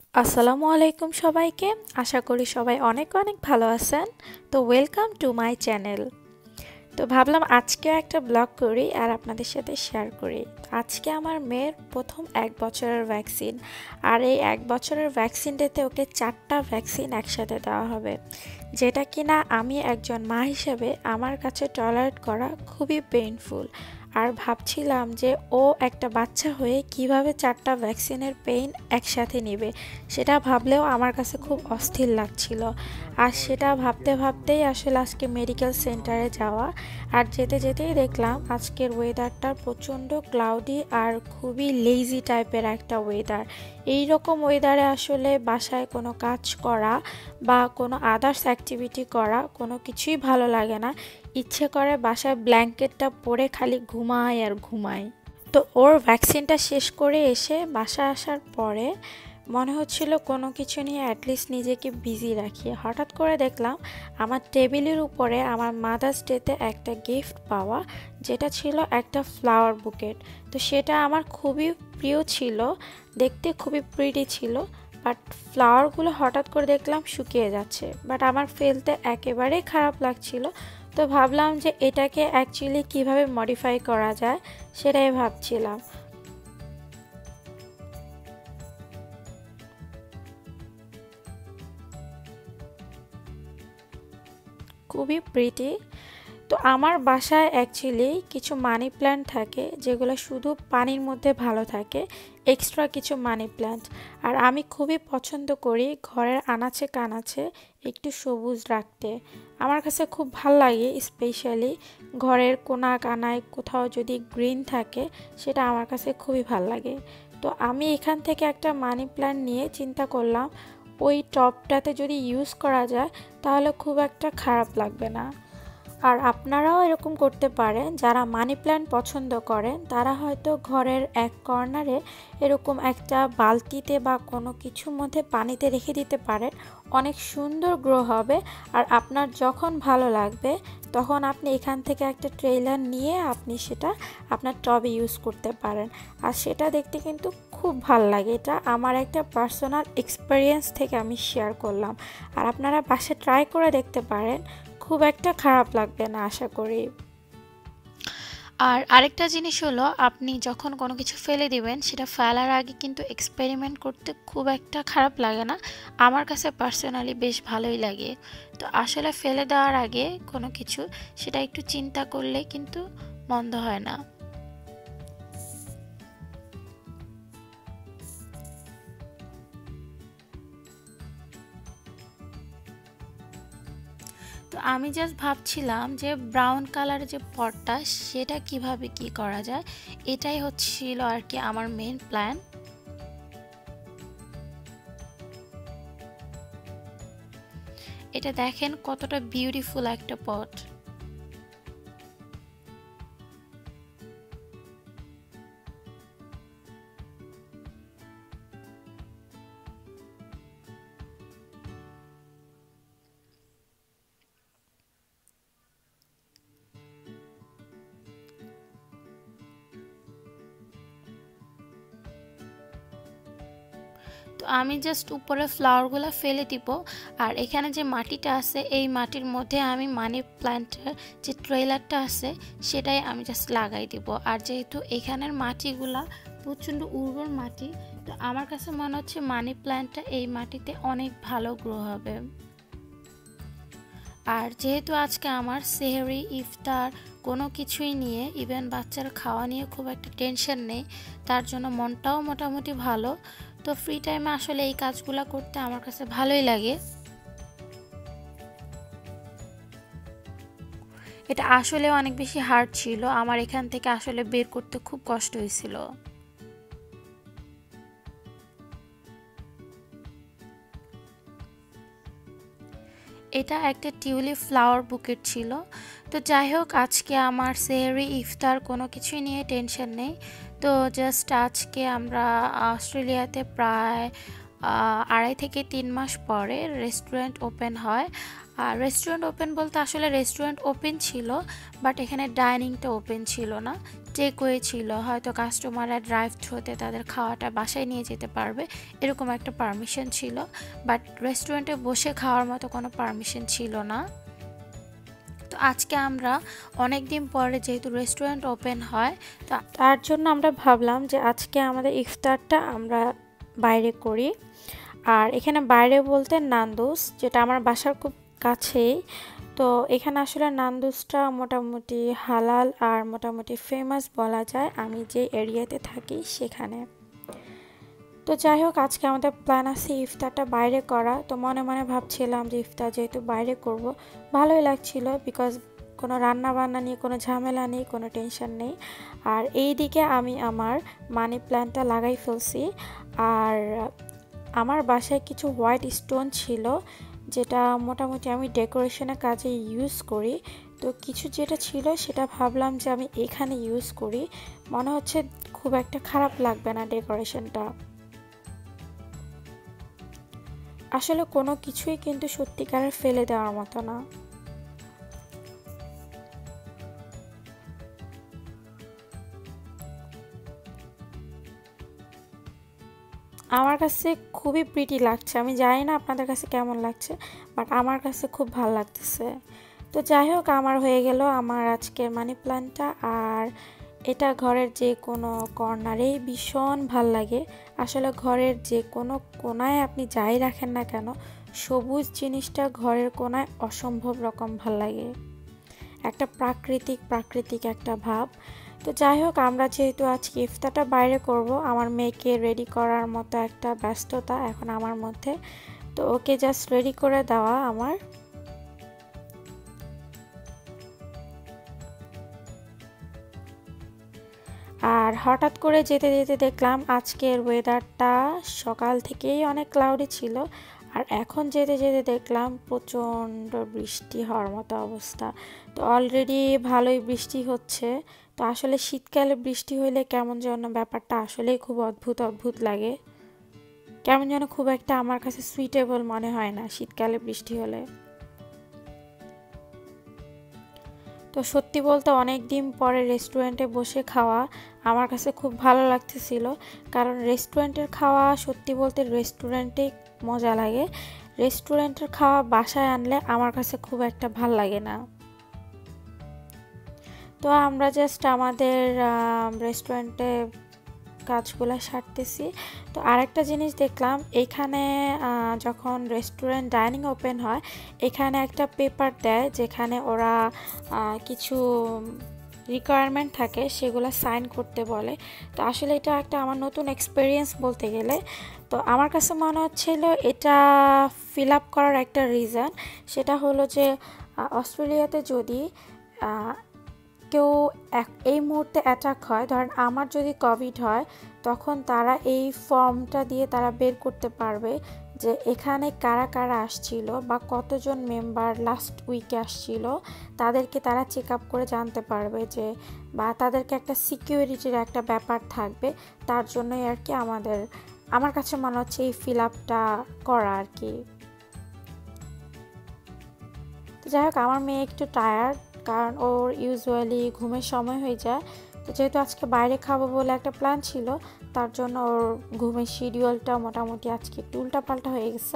আসসালামু আলাইকুম সবাইকে। আশা করি সবাই অনেক অনেক ভালো আছেন। তো ওয়েলকাম টু মাই চ্যানেল। তো ভাবলাম আজকেও একটা ব্লগ করি আর আপনাদের সাথে শেয়ার করি। আজকে আমার মেয়ের প্রথম 1 বছরের ভ্যাকসিন, আর এই 1 বছরের ভ্যাকসিনটাতে ওকে 4টা ভ্যাকসিন একসাথে দেওয়া হবে, যেটা কিনা আমি একজন মা হিসেবে আমার কাছে টলারেট করা খুবই পেইনফুল। আর ভাবছিলাম যে ও একটা বাচ্চা হয়ে কিভাবে 4টা ভ্যাকসিনের পেইন একসাথে নেবে, সেটা ভাবলেও আমার কাছে খুব অস্থির লাগছিল। আর সেটা ভাবতে ভাবতেই আসলে আজকে মেডিকেল সেন্টারে যাওয়া। আর যেতে যেতেই দেখলাম আজকের ওয়েদারটা প্রচণ্ড ক্লাউডি আর খুবই লেজি টাইপের একটা ওয়েদার। এই রকম ওয়েদারে আসলে বাসায় কোনো কাজ করা বা কোনো আদার্স অ্যাক্টিভিটি করা কোনো কিছুই ভালো লাগে না। ইচ্ছে করে বাসায় ব্ল্যাঙ্কেটটা পরে খালি ঘুমাই আর ঘুমাই। তো ওর ভ্যাকসিনটা শেষ করে এসে বাসায় আসার পরে মনে হচ্ছিল কোনো কিছু নিয়ে অ্যাটলিস্ট নিজেকে বিজি রাখি। হঠাৎ করে দেখলাম আমার টেবিলের উপরে আমার মাদার্স ডেতে একটা গিফট পাওয়া, যেটা ছিল একটা ফ্লাওয়ার বুকেট। তো সেটা আমার খুবই প্রিয় ছিল, দেখতে খুবই প্রিটি ছিল। বাট ফ্লাওয়ারগুলো হঠাৎ করে দেখলাম শুকিয়ে যাচ্ছে, বাট আমার ফেলতে একেবারেই খারাপ লাগছিল। তো ভাবলাম যে এটাকে অ্যাকচুয়ালি কিভাবে মডিফাই করা যায় সেটাই ভাবছিলাম। খুবই প্রিটি। তো আমার বাসায় অ্যাকচুয়ালি কিছু মানি প্ল্যান্ট থাকে যেগুলো শুধু পানির মধ্যে ভালো থাকে, এক্সট্রা কিছু মানি প্ল্যান্ট। আর আমি খুবই পছন্দ করি ঘরের আনাচে কানাচে একটু সবুজ রাখতে। আমার কাছে খুব ভাল লাগে, স্পেশালি ঘরের কোনা কানায় কোথাও যদি গ্রিন থাকে, সেটা আমার কাছে খুবই ভাল লাগে। তো আমি এখান থেকে একটা মানি প্ল্যান্ট নিয়ে চিন্তা করলাম ওই টবটাতে যদি ইউজ করা যায় তাহলে খুব একটা খারাপ লাগবে না। আর আপনারাও এরকম করতে পারেন, যারা মানি প্ল্যান্ট পছন্দ করেন তারা হয়তো ঘরের এক কর্নারে এরকম একটা বালতিতে বা কোনো কিছুর মধ্যে পানিতে রেখে দিতে পারেন। অনেক সুন্দর গ্রো হবে। আর আপনার যখন ভালো লাগবে তখন আপনি এখান থেকে একটা ট্রেলার নিয়ে আপনি সেটা আপনার টবে ইউজ করতে পারেন। আর সেটা দেখতে কিন্তু খুব ভাল লাগে। এটা আমার একটা পার্সোনাল এক্সপিরিয়েন্স থেকে আমি শেয়ার করলাম। আর আপনারা বাসায় ট্রাই করে দেখতে পারেন, খুব একটা খারাপ লাগবে না আশা করি। আর আরেকটা জিনিস হলো, আপনি যখন কোনো কিছু ফেলে দিবেন সেটা ফেলার আগে কিন্তু এক্সপেরিমেন্ট করতে খুব একটা খারাপ লাগে না। আমার কাছে পার্সোনালি বেশ ভালোই লাগে। তো আসলে ফেলে দেওয়ার আগে কোনো কিছু সেটা একটু চিন্তা করলে কিন্তু মন্দ হয় না। তো আমি জাস্ট ভাবছিলাম যে ব্রাউন কালারের যে পটটা সেটা কিভাবে কি করা যায়, এটাই হচ্ছিল আর কি আমার মেইন প্ল্যান। এটা দেখেন কতটা বিউটিফুল একটা পট। তো আমি জাস্ট উপরে ফ্লাওয়ারগুলো ফেলে দিব। আর এখানে যে মাটিটা আছে এই মাটির মধ্যে আমি মানি প্ল্যান্টের যে ট্রেলারটা আছে সেটাই আমি জাস্ট লাগাই দিব। আর যেহেতু এখানের মাটিগুলা প্রচণ্ড উর্বর মাটি, তো আমার কাছে মনে হচ্ছে মানি প্ল্যান্টটা এই মাটিতে অনেক ভালো গ্রো হবে। আর যেহেতু আজকে আমার সেহরি ইফতার কোনো কিছুই নিয়ে, ইভেন বাচ্চার খাওয়া নিয়ে খুব একটা টেনশন নেই, তার জন্য মনটাও মোটামুটি ভালো। তো ফ্রি টাইমে আসলে এই কাজগুলো করতে আমার কাছে ভালোই লাগে। এটা আসলে অনেক বেশি হার্ড ছিল, আমার এখান থেকে আসলে বের করতে খুব কষ্ট হয়েছিল। এটা একটা টিউলিপ ফ্লাওয়ার বুকেট ছিল। তো যাই হোক, আজকে আমার সেহরি ইফতার কোনো কিছুই নিয়ে টেনশন নেই। তো জাস্ট আজকে আমরা অস্ট্রেলিয়াতে প্রায় 2.5 থেকে 3 মাস পরে রেস্টুরেন্ট ওপেন হয়। আর রেস্টুরেন্ট ওপেন বলতে আসলে রেস্টুরেন্ট ওপেন ছিল, বাট এখানে ডাইনিংটা ওপেন ছিল না, টেকওয়ে ছিল। হয়তো কাস্টমাররা ড্রাইভ থ্রুতে তাদের খাওয়াটা বাসায় নিয়ে যেতে পারবে, এরকম একটা পারমিশন ছিল। বাট রেস্টুরেন্টে বসে খাওয়ার মতো কোনো পারমিশন ছিল না। তো আজকে আমরা অনেক দিন পরে যেহেতু রেস্টুরেন্ট ওপেন হয়, তো তার জন্য আমরা ভাবলাম যে আজকে আমাদের ইফতারটা আমরা বাইরে করি। আর এখানে বাইরে বলতে নান্দুস, যেটা আমার বাসার খুব কাছেই। তো এখানে আসলে নান্দুসটা মোটামুটি হালাল আর মোটামুটি ফেমাস বলা যায় আমি যে এরিয়াতে থাকি সেখানে। তো যাই হোক, আজকে আমাদের প্ল্যান আছে ইফতারটা বাইরে করা। তো মনে মনে ভাবছিলাম যে ইফতার যেহেতু বাইরে করব, ভালোই লাগছিল, বিকজ কোনো রান্না বান্না নিয়ে কোনো ঝামেলা নেই, কোনো টেনশন নেই। আর এই দিকে আমি আমার মানি প্ল্যান্টটা লাগাই ফেলছি। আর আমার বাসায় কিছু হোয়াইট স্টোন ছিল, যেটা মোটামুটি আমি ডেকোরেশনের কাজে ইউজ করি। তো কিছু যেটা ছিল সেটা ভাবলাম যে আমি এখানে ইউজ করি, মনে হচ্ছে খুব একটা খারাপ লাগবে না ডেকোরেশনটা। আসলে কোনো কিছুই কিন্তু সত্যিকারের ফেলে দেওয়ার মতো না। আমার কাছে খুবই প্রিটি লাগছে, আমি জানি না আপনাদের কাছে কেমন লাগছে, বাট আমার কাছে খুব ভালো লাগতেছে। তো যাই হোক, আমার হয়ে গেল আমার আজকের মানি প্ল্যান্টটা। আর এটা ঘরের যে কোনো কর্নারেই ভীষণ ভাল লাগে। আসলে ঘরের যে কোনো কোনায় আপনি যাই রাখেন না কেন, সবুজ জিনিসটা ঘরের কোনায় অসম্ভব রকম ভাল লাগে, একটা প্রাকৃতিক একটা ভাব। তো যাই হোক, আমরা যেহেতু আজকে ইফতারটা বাইরে করব, আমার মেয়েকে রেডি করার মতো একটা ব্যস্ততা এখন আমার মধ্যে। তো ওকে জাস্ট রেডি করে দেওয়া আমার। আর হঠাৎ করে যেতে যেতে দেখলাম আজকের ওয়েদারটা সকাল থেকেই অনেক ক্লাউডি ছিল, আর এখন যেতে যেতে দেখলাম প্রচণ্ড বৃষ্টি হওয়ার মতো অবস্থা। তো অলরেডি ভালোই বৃষ্টি হচ্ছে। তো আসলে শীতকালে বৃষ্টি হইলে কেমন যেন ব্যাপারটা আসলেই খুব অদ্ভুত লাগে, কেমন যেন খুব একটা আমার কাছে সুইটেবল মনে হয় না শীতকালে বৃষ্টি হলে। তো সত্যি বলতে অনেক দিন পরে রেস্টুরেন্টে বসে খাওয়া আমার কাছে খুব ভালো লাগতেছিল, কারণ রেস্টুরেন্টের খাওয়া সত্যি বলতে রেস্টুরেন্টে মজা লাগে। রেস্টুরেন্টের খাওয়া বাসায় আনলে আমার কাছে খুব একটা ভাল লাগে না। তো আমরা জাস্ট আমাদের রেস্টুরেন্টে কাজগুলো সারতেছি। তো আরেকটা জিনিস দেখলাম, এখানে যখন রেস্টুরেন্ট ডাইনিং ওপেন হয়, এখানে একটা পেপার দেয় যেখানে ওরা কিছু রিকোয়ারমেন্ট থাকে, সেগুলো সাইন করতে বলে। তো আসলে এটা একটা আমার নতুন এক্সপিরিয়েন্স বলতে গেলে। তো আমার কাছে মনে হচ্ছিল এটা ফিল আপ করার একটা রিজন, সেটা হলো যে অস্ট্রেলিয়াতে যদি কেউ এই মুহূর্তে অ্যাটাক হয়, ধরেন আমার যদি কোভিড হয়, তখন তারা এই ফর্মটা দিয়ে তারা বের করতে পারবে যে এখানে কারা কারা আসছিল বা কতজন মেম্বার লাস্ট উইকে আসছিল, তাদেরকে তারা চেক আপ করে জানতে পারবে যে, বা তাদেরকে একটা সিকিউরিটির একটা ব্যাপার থাকবে। তার জন্যই আর কি আমার কাছে মনে হচ্ছে এই ফিল আপটা করা আর কি। তো যাই হোক, আমার মেয়ে একটু টায়ার্ড, কারণ ওর ইউজুয়ালি ঘুমের সময় হয়ে যায়। তো যেহেতু আজকে বাইরে খাবো বলে একটা প্ল্যান ছিল, তার জন্য ওর ঘুমের শিডিউলটা মোটামুটি আজকে একটু উল্টাপাল্টা হয়ে গেছে।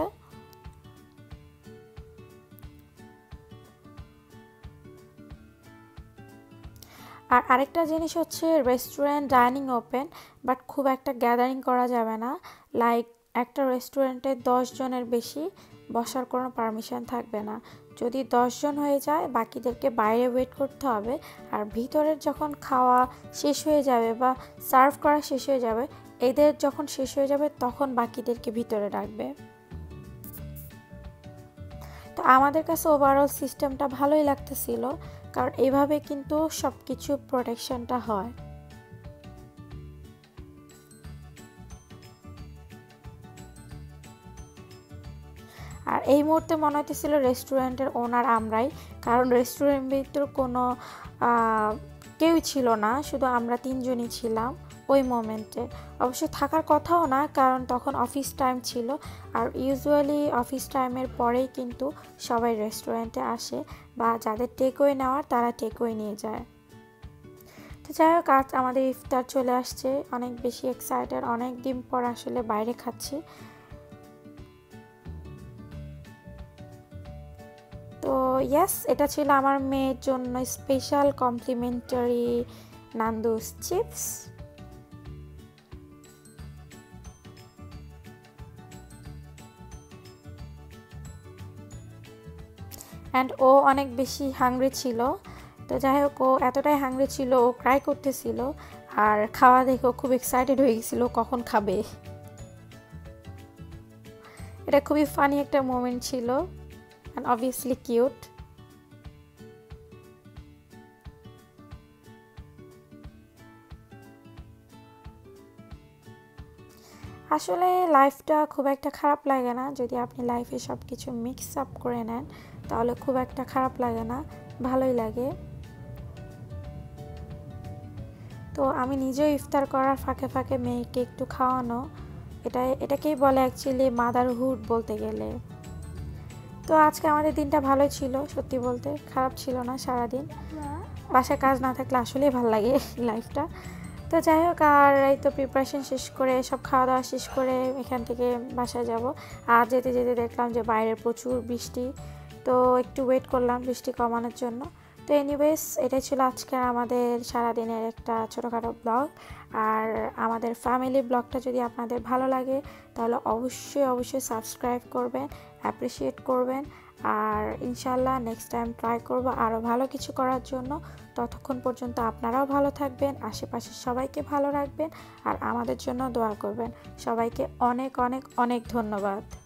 আর আরেকটা জিনিস হচ্ছে, রেস্টুরেন্ট ডাইনিং ওপেন, বাট খুব একটা গ্যাদারিং করা যাবে না। লাইক একটা রেস্টুরেন্টে 10 জনের বেশি বসার কোনো পারমিশন থাকবে না। যদি 10 জন হয়ে যায়, বাকিদেরকে বাইরে ওয়েট করতে হবে। আর ভিতরের যখন খাওয়া শেষ হয়ে যাবে বা সার্ভ করা শেষ হয়ে যাবে, এদের যখন শেষ হয়ে যাবে তখন বাকিদেরকে ভিতরে রাখবে। তো আমাদের কাছে ওভারঅল সিস্টেমটা ভালোই লাগতেছিল, কারণ এইভাবে কিন্তু সব কিছু প্রোটেকশনটা হয়। আর এই মুহূর্তে মনে হতেছিল রেস্টুরেন্টের ওনার আমরাই, কারণ রেস্টুরেন্ট ভিতর কোনো কেউই ছিল না, শুধু আমরা 3 জনই ছিলাম। ওই মোমেন্টে। অবশ্য থাকার কথাও না, কারণ তখন অফিস টাইম ছিল, আর ইউজুয়ালি অফিস টাইমের পরেই কিন্তু সবাই রেস্টুরেন্টে আসে, বা যাদের টেকওয়ে নেওয়ার তারা টেকওয়ে নিয়ে যায়। তো যাই হোক, আজ আমাদের ইফতার চলে আসছে, অনেক বেশি এক্সাইটেড, অনেক দিন পর আসলে বাইরে খাচ্ছি। তো ইয়াস, এটা ছিল আমার মেয়ের জন্য special complimentary Nando's chips. And ও অনেক বেশি হাংরি ছিল। তো যাই হোক, ও এতটাই হাংরি ছিল, ও ক্রাই করতেছিল, আর খাওয়া দেখে ও খুব এক্সাইটেড হয়ে গেছিল কখন খাবে। এটা খুবই ফানি একটা মোমেন্ট ছিল, অ্যান্ড অবভিয়াসলি কিউট। আসলে লাইফটা খুব একটা খারাপ লাগে না, যদি আপনি লাইফে সব কিছু মিক্স আপ করে নেন, তাহলে খুব একটা খারাপ লাগে না, ভালোই লাগে। তো আমি নিজেও ইফতার করার ফাঁকে ফাঁকে মেয়েকে একটু খাওয়ানো, এটাকেই বলে অ্যাকচুয়ালি মাদারহুড বলতে গেলে। তো আজকে আমাদের দিনটা ভালোই ছিল, সত্যি বলতে খারাপ ছিল না। সারাদিন বাসায় কাজ না থাকলে আসলেই ভালো লাগে লাইফটা। তো যাই হোক, আর এই তো প্রিপারেশন শেষ করে, সব খাওয়া দাওয়া শেষ করে এখান থেকে বাসায় যাব। আর যেতে যেতে দেখলাম যে বাইরে প্রচুর বৃষ্টি, তো একটু ওয়েট করলাম বৃষ্টি কমানোর জন্য। তো এনিওয়েজ, এটাই ছিল আজকের আমাদের সারাদিনের একটা ছোটোখাটো ব্লগ। আর আমাদের ফ্যামিলি ব্লগটা যদি আপনাদের ভালো লাগে, তাহলে অবশ্যই অবশ্যই সাবস্ক্রাইব করবেন, অ্যাপ্রিসিয়েট করবেন। আর ইনশাল্লাহ নেক্সট টাইম ট্রাই করব আরও ভালো কিছু করার জন্য। ততক্ষণ পর্যন্ত আপনারাও ভালো থাকবেন, আশেপাশের সবাইকে ভালো রাখবেন, আর আমাদের জন্য দোয়া করবেন। সবাইকে অনেক অনেক অনেক ধন্যবাদ।